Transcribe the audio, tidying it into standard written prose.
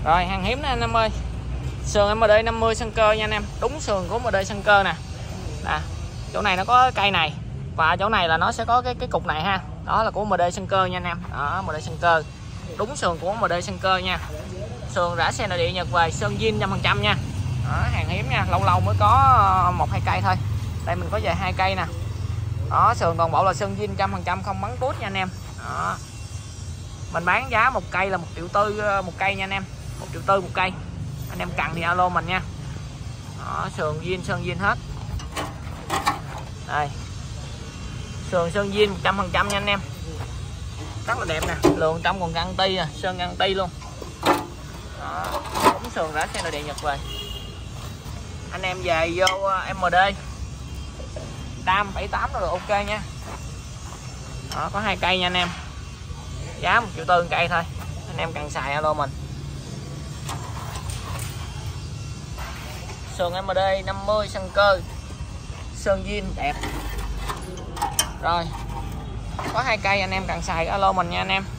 Rồi hàng hiếm nè anh em ơi. Sườn MD 50 sân cơ nha anh em. Đúng sườn của MD sân cơ nè. Nè, chỗ này nó có cây này và chỗ này là nó sẽ có cái cục này ha. Đó là của MD sân cơ nha anh em. Đó, MD sân cơ. Đúng sườn của MD sân cơ nha. Sườn rã xe nội địa Nhật về, sơn zin 100% nha. Đó, hàng hiếm nha, lâu lâu mới có 1-2 cây thôi. Đây mình có về 2 cây nè. Đó, sườn toàn bộ là sơn zin 100% không bắn tút nha anh em. Đó. Mình bán giá một cây là 1,4 triệu một cây nha anh em. 1,4 triệu một cây. Anh em cần thì alo mình nha. Đó, sườn zin sơn zin hết. Đây. Sườn sơn zin 100% nha anh em. Rất là đẹp nè, lượng trong còn garanti nè, sơn garanti luôn. Đó, đúng sườn rã xe nội địa Nhật về. Anh em về vô MD Đam 78 rồi ok nha. Đó, có 2 cây nha anh em. Giá 1,4 triệu cây thôi. Anh em cần xài alo mình. Sườn MD 50 sân cơ. Sơn zin đẹp. Rồi. Có 2 cây anh em cần xài alo mình nha anh em.